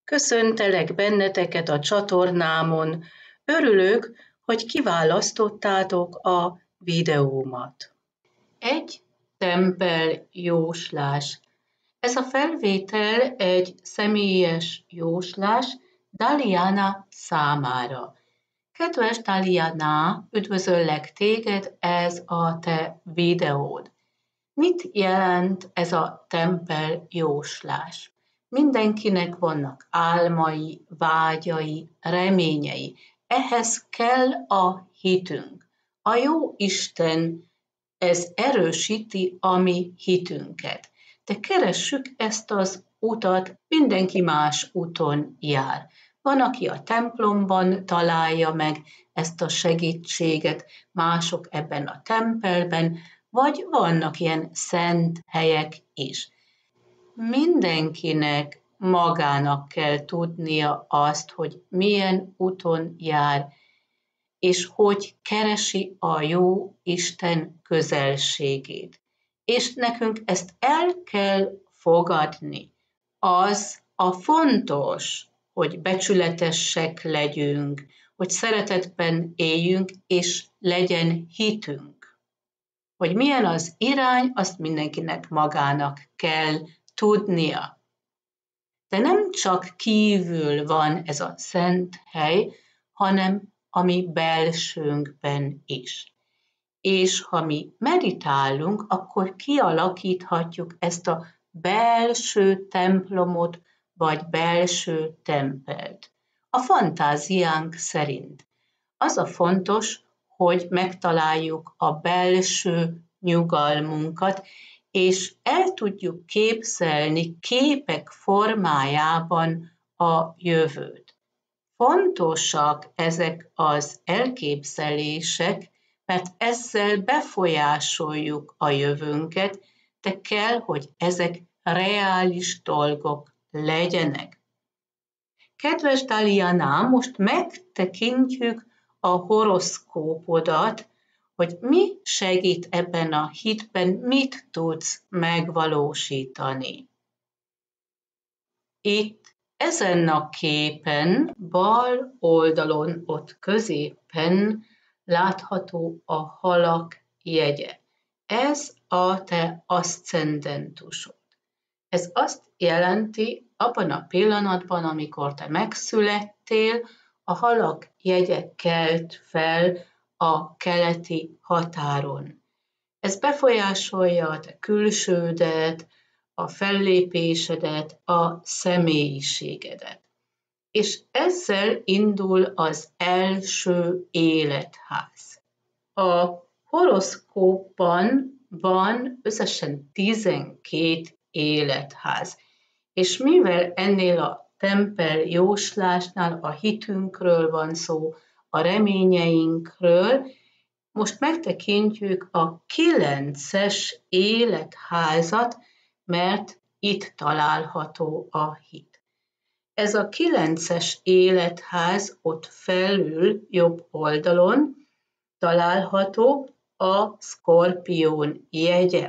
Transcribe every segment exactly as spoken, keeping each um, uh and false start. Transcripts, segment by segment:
Köszöntelek benneteket a csatornámon. Örülök, hogy kiválasztottátok a videómat. Egy tempel jóslás. Ez a felvétel egy személyes jóslás Daliana számára. Kedves Daliana, üdvözöllek téged, ez a te videód. Mit jelent ez a tempel jóslás? Mindenkinek vannak álmai, vágyai, reményei. Ehhez kell a hitünk. A jó Isten, ez erősíti a mi hitünket. De keressük ezt az utat, mindenki más úton jár. Van, aki a templomban találja meg ezt a segítséget, mások ebben a tempelben, vagy vannak ilyen szent helyek is. Mindenkinek magának kell tudnia azt, hogy milyen úton jár, és hogy keresi a jó Isten közelségét. És nekünk ezt el kell fogadni. Az a fontos, hogy becsületesek legyünk, hogy szeretetben éljünk, és legyen hitünk. Hogy milyen az irány, azt mindenkinek magának kell tudnia. De nem csak kívül van ez a szent hely, hanem a mi belsőnkben is. És ha mi meditálunk, akkor kialakíthatjuk ezt a belső templomot, vagy belső tempelt. A fantáziánk szerint. Az a fontos, hogy megtaláljuk a belső nyugalmunkat, és el tudjuk képzelni képek formájában a jövőt. Fontosak ezek az elképzelések, mert ezzel befolyásoljuk a jövőnket, de kell, hogy ezek reális dolgok legyenek. Kedves Daliana, most megtekintjük a horoszkópodat, hogy mi segít ebben a hitben, mit tudsz megvalósítani. Itt ezen a képen, bal oldalon, ott középen látható a halak jegye. Ez a te aszcendentusod. Ez azt jelenti, abban a pillanatban, amikor te megszülettél, a halak jegye kelt fel a keleti határon. Ez befolyásolja a te külsődet, a fellépésedet, a személyiségedet. És ezzel indul az első életház. A horoszkópban van összesen tizenkét életház. És mivel ennél a tempel jóslásnál a hitünkről van szó, a reményeinkről, most megtekintjük a kilences életházat, mert itt található a hit. Ez a kilences életház ott felül, jobb oldalon található a Szkorpión jegye.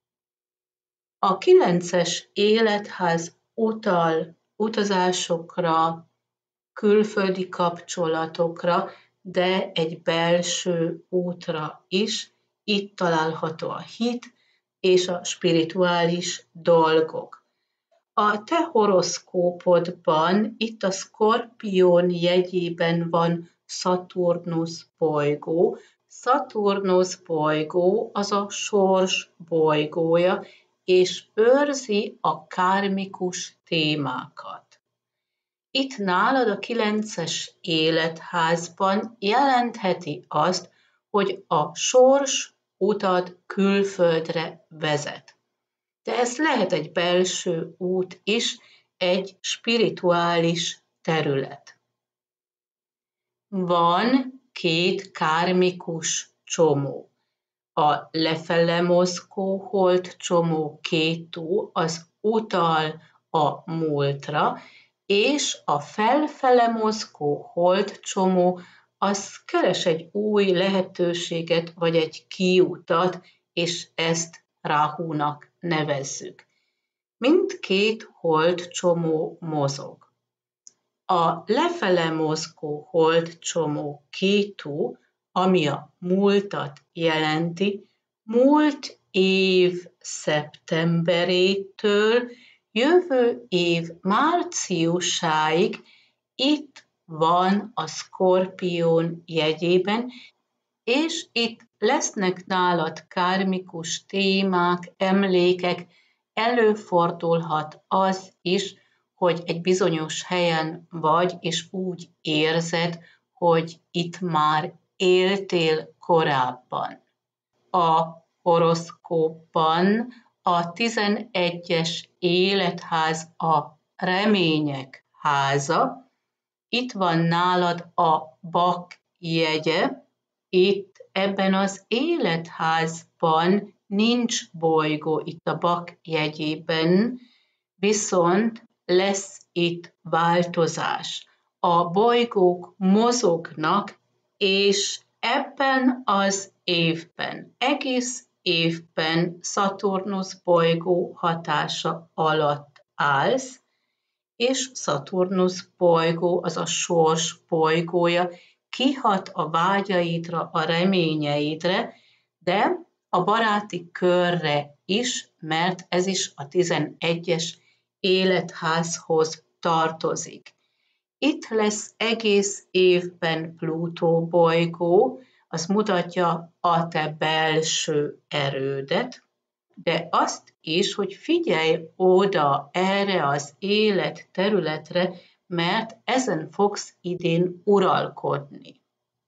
A kilences életház utal utazásokra, külföldi kapcsolatokra, de egy belső útra is. Itt található a hit és a spirituális dolgok. A te horoszkópodban itt a Szkorpión jegyében van Szaturnusz bolygó. Szaturnusz bolygó az a sors bolygója, és őrzi a kármikus témákat. Itt nálad a kilences életházban jelentheti azt, hogy a sors utad külföldre vezet. De ez lehet egy belső út is, egy spirituális terület. Van két kármikus csomó. A lefele mozgó hold csomó Kétu az utal a múltra, és a felfele mozgó hold csomó az keres egy új lehetőséget, vagy egy kiutat, és ezt Ráhúnak nevezzük. Mindkét hold csomó mozog. A lefele mozgó holdcsomó Kétu, ami a múltat jelenti, múlt év szeptemberétől jövő év márciusáig itt van a Szkorpión jegyében, és itt lesznek nálad kármikus témák, emlékek, előfordulhat az is, hogy egy bizonyos helyen vagy, és úgy érzed, hogy itt már éltél korábban. A horoszkópban a tizenegyes életház a remények háza, itt van nálad a Bak jegye, itt ebben az életházban nincs bolygó itt a Bak jegyében, viszont lesz itt változás. A bolygók mozognak, és ebben az évben, egész évben Szaturnusz bolygó hatása alatt állsz, és Szaturnusz bolygó, az a sors bolygója, kihat a vágyaidra, a reményeidre, de a baráti körre is, mert ez is a tizenegyes életházhoz tartozik. Itt lesz egész évben Plutó bolygó, az mutatja a te belső erődet, de azt is, hogy figyelj oda erre az élet területre, mert ezen fogsz idén uralkodni.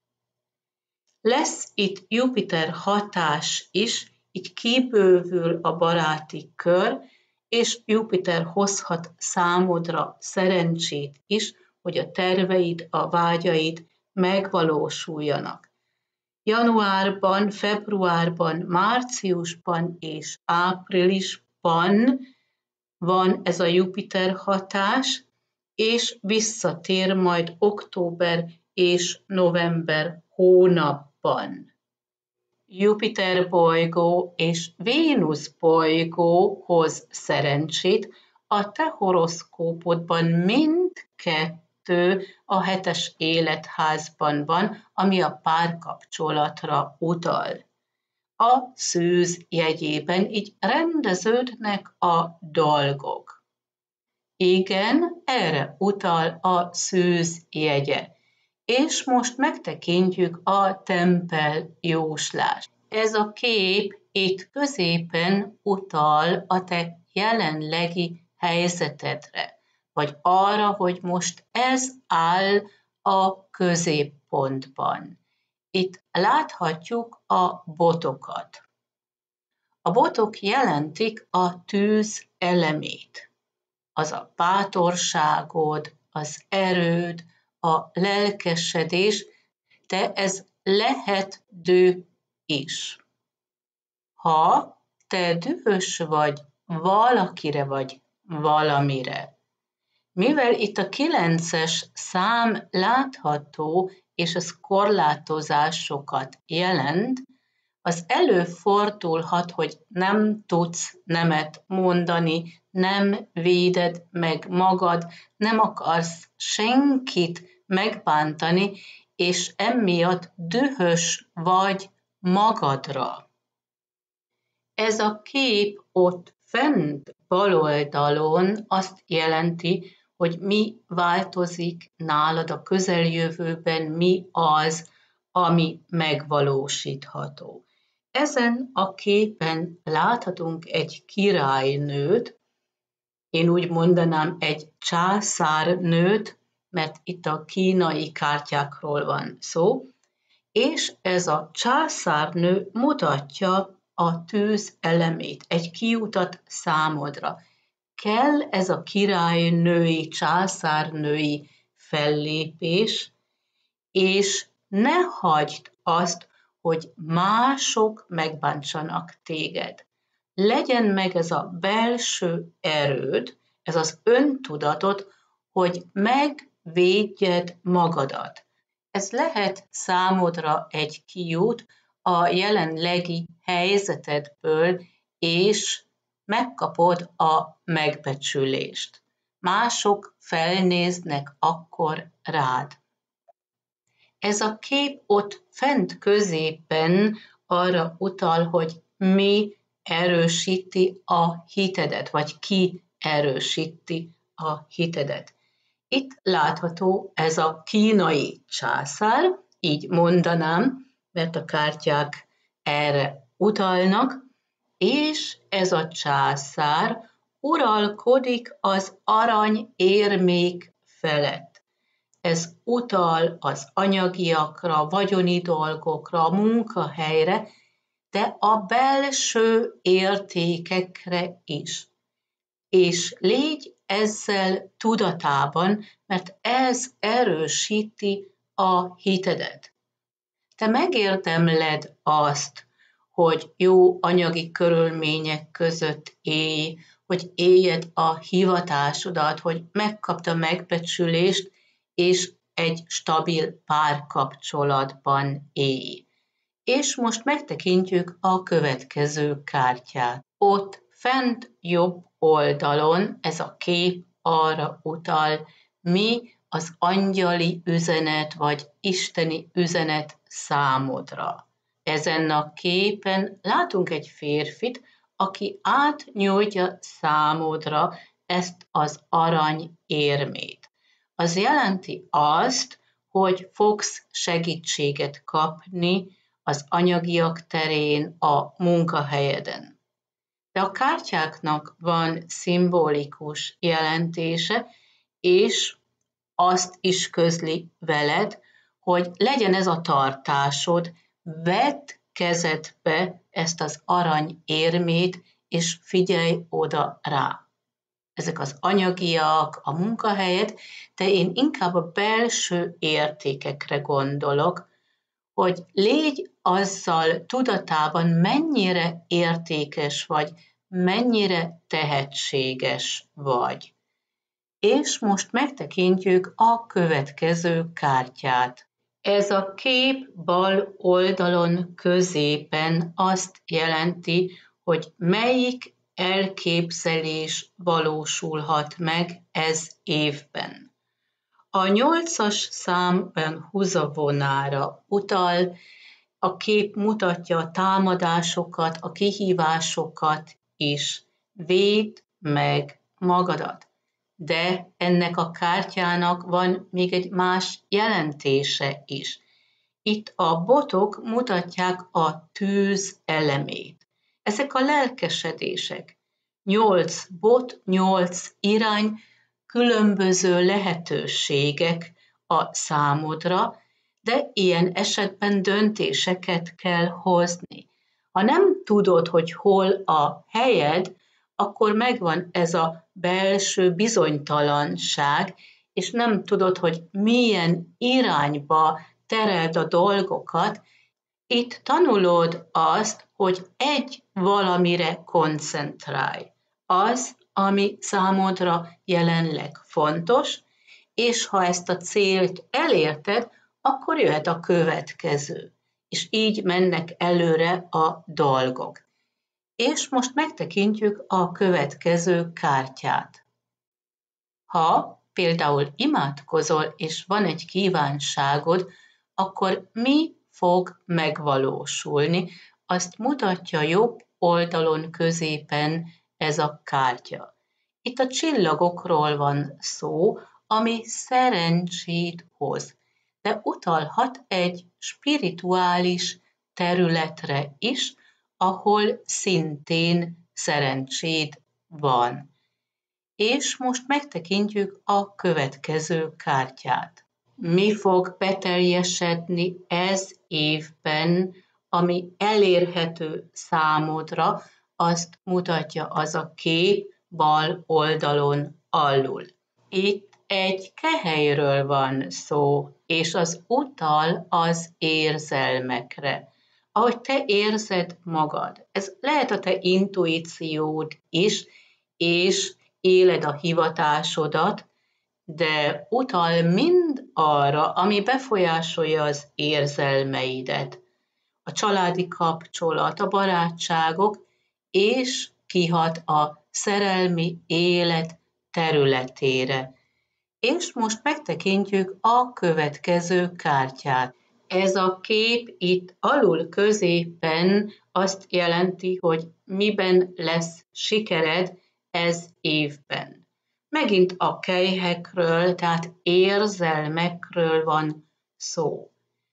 Lesz itt Jupiter hatás is, így kibővül a baráti kör, és Jupiter hozhat számodra szerencsét is, hogy a terveid, a vágyaid megvalósuljanak. Januárban, februárban, márciusban és áprilisban van ez a Jupiter hatás, és visszatér majd október és november hónapban. Jupiter bolygó és Vénusz bolygó hoz szerencsét, a te horoszkópodban mindkettő a hetes életházban van, ami a párkapcsolatra utal. A szűz jegyében így rendeződnek a dolgok. Igen, erre utal a szűz jegye. És most megtekintjük a tempel jóslást. Ez a kép itt középen utal a te jelenlegi helyzetedre, vagy arra, hogy most ez áll a középpontban. Itt láthatjuk a botokat. A botok jelentik a tűz elemét. Az a bátorságod, az erőd, a lelkesedés, de ez lehet düh is. Ha te dühös vagy valakire vagy valamire, mivel itt a kilences szám látható, és ez korlátozásokat jelent, az előfordulhat, hogy nem tudsz nemet mondani, nem véded meg magad, nem akarsz senkit megbántani, és emiatt dühös vagy magadra. Ez a kép ott fent bal oldalon azt jelenti, hogy mi változik nálad a közeljövőben, mi az, ami megvalósítható. Ezen a képen láthatunk egy királynőt, én úgy mondanám egy császárnőt, mert itt a kínai kártyákról van szó, és ez a császárnő mutatja a tűz elemét, egy kiutat számodra. Kell ez a királynői, császárnői fellépés, és ne hagyd azt, hogy mások megbántsanak téged. Legyen meg ez a belső erőd, ez az öntudatod, hogy megvédjed magadat. Ez lehet számodra egy kiút a jelenlegi helyzetedből, és megkapod a megbecsülést. mások felnéznek akkor rád. Ez a kép ott fent középen arra utal, hogy mi erősíti a hitedet, vagy ki erősíti a hitedet. Itt látható ez a kínai császár, így mondanám, mert a kártyák erre utalnak, és ez a császár uralkodik az arany érmék felett. Ez utal az anyagiakra, vagyoni dolgokra, a munkahelyre, de a belső értékekre is. És légy ezzel tudatában, mert ez erősíti a hitedet. Te megérdemled azt, hogy jó anyagi körülmények között élj, hogy éljed a hivatásodat, hogy megkapd a megbecsülést, és egy stabil párkapcsolatban élj. És most megtekintjük a következő kártyát. Ott fent jobb oldalon ez a kép arra utal, mi az angyali üzenet, vagy isteni üzenet számodra. Ezen a képen látunk egy férfit, aki átnyújtja számodra ezt az arany érmét. Az jelenti azt, hogy fogsz segítséget kapni az anyagiak terén, a munkahelyeden. De a kártyáknak van szimbolikus jelentése, és azt is közli veled, hogy legyen ez a tartásod, vedd kezedbe ezt az arany érmét, és figyelj oda rá. Ezek az anyagiak, a munkahelyed, de én inkább a belső értékekre gondolok, hogy légy azzal tudatában, mennyire értékes vagy, mennyire tehetséges vagy. És most megtekintjük a következő kártyát. Ez a kép bal oldalon középen azt jelenti, hogy melyik elképzelés valósulhat meg ez évben. A nyolcas szám olyan húzavonára utal, a kép mutatja a támadásokat, a kihívásokat is. Védd meg magadat. De ennek a kártyának van még egy más jelentése is. Itt a botok mutatják a tűz elemét. Ezek a lelkesedések. Nyolc bot, nyolc irány, különböző lehetőségek a számodra, de ilyen esetben döntéseket kell hozni. Ha nem tudod, hogy hol a helyed, akkor megvan ez a belső bizonytalanság, és nem tudod, hogy milyen irányba tereld a dolgokat. Itt tanulod azt, hogy egy valamire koncentrálj. Az, ami számodra jelenleg fontos, és ha ezt a célt elérted, akkor jöhet a következő. És így mennek előre a dolgok. És most megtekintjük a következő kártyát. Ha például imádkozol, és van egy kívánságod, akkor mi fog megvalósulni? Azt mutatja jobb oldalon középen ez a kártya. Itt a csillagokról van szó, ami szerencsét hoz, de utalhat egy spirituális területre is, ahol szintén szerencséd van. És most megtekintjük a következő kártyát. Mi fog beteljesedni ez évben, ami elérhető számodra, azt mutatja az a kép bal oldalon alul. Itt egy kehelyről van szó, és az utal az érzelmekre. Ahogy te érzed magad. Ez lehet a te intuíciód is, és éled a hivatásodat, de utal mind arra, ami befolyásolja az érzelmeidet. A családi kapcsolat, a barátságok, és kihat a szerelmi élet területére. És most megtekintjük a következő kártyát. Ez a kép itt alul középen azt jelenti, hogy miben lesz sikered ez évben. Megint a kelyhekről, tehát érzelmekről van szó.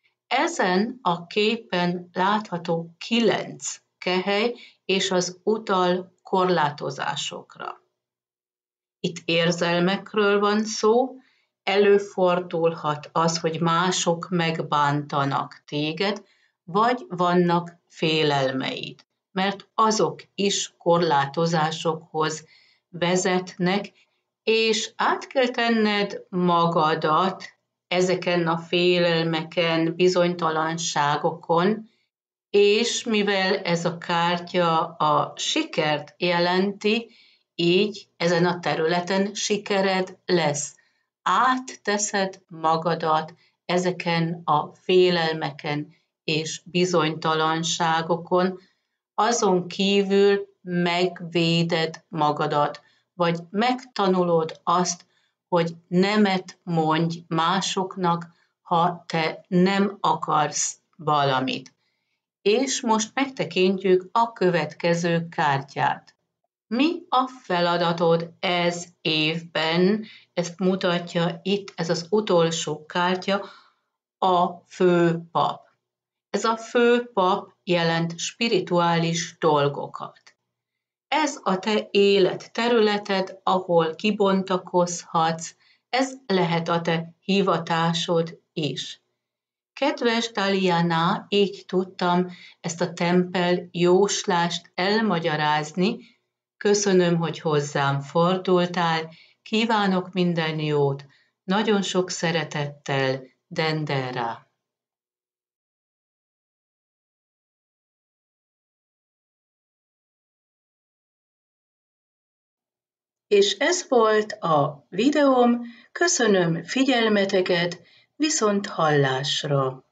Ezen a képen látható kilenc kehely, és az utal korlátozásokra. Itt érzelmekről van szó, előfordulhat az, hogy mások megbántanak téged, vagy vannak félelmeid, mert azok is korlátozásokhoz vezetnek, és át kell tenned magadat ezeken a félelmeken, bizonytalanságokon, és mivel ez a kártya a sikert jelenti, így ezen a területen sikered lesz. Átteszed magadat ezeken a félelmeken és bizonytalanságokon, azon kívül megvéded magadat, vagy megtanulod azt, hogy nemet mondj másoknak, ha te nem akarsz valamit. És most megtekintjük a következő kártyát. Mi a feladatod ez évben? Ezt mutatja itt ez az utolsó kártya, a főpap. Ez a főpap jelent spirituális dolgokat. Ez a te élet területed, ahol kibontakozhatsz, ez lehet a te hivatásod is. Kedves Daliana, így tudtam ezt a tempel jóslást elmagyarázni. Köszönöm, hogy hozzám fordultál, kívánok minden jót, nagyon sok szeretettel, Dendera. És ez volt a videóm, köszönöm figyelmeteket, viszont hallásra!